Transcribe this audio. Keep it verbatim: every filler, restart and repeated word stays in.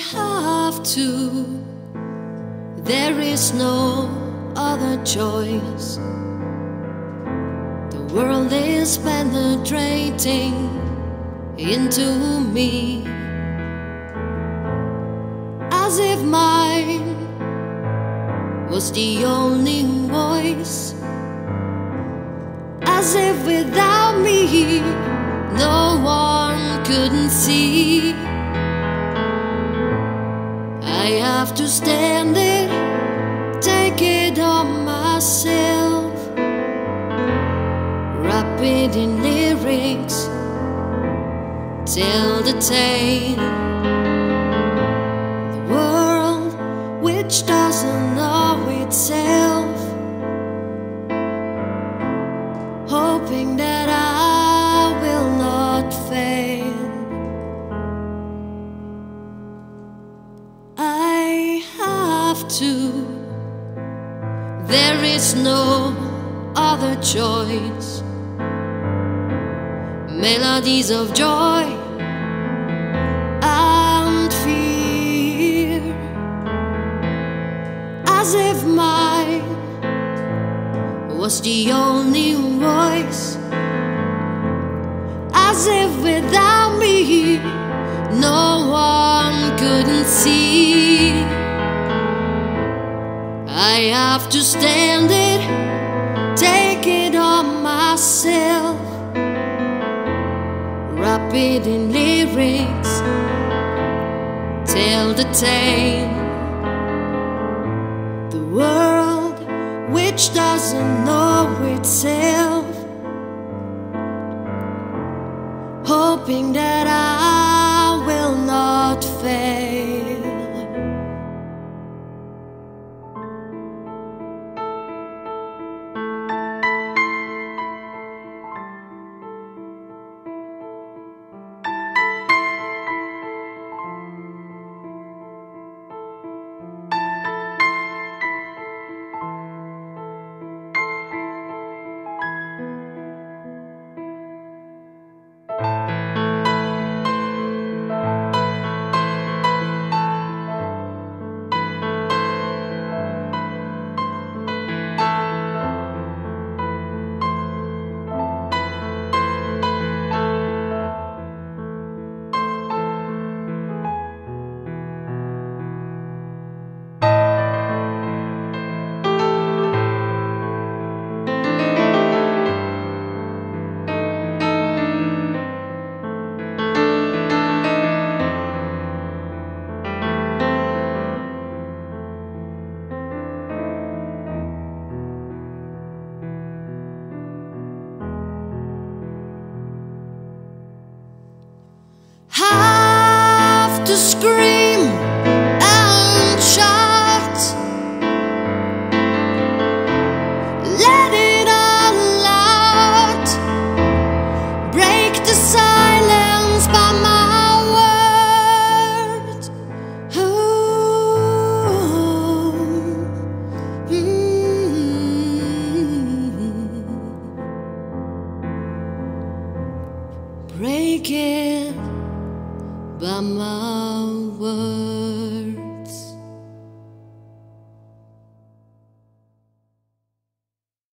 have to. There is no other choice. The world is penetrating into me, as if mine was the only voice, as if without me no one couldn't see. I have to stand it, take it on myself, wrap it in lyrics, tell the tale. The world which doesn't know itself, hoping that I will not fail. I have to. There is no other choice. Melodies of joy and fear, as if mine was the only voice, as if without me no one couldn't see. I have to stand it, take it on myself, wrap it in lyrics, tell the tale. The world which doesn't know itself, hoping that I will not fail. Have to scream and shout, let it all out, break the silence by my words. Ooh, mm-hmm. Break it by my word.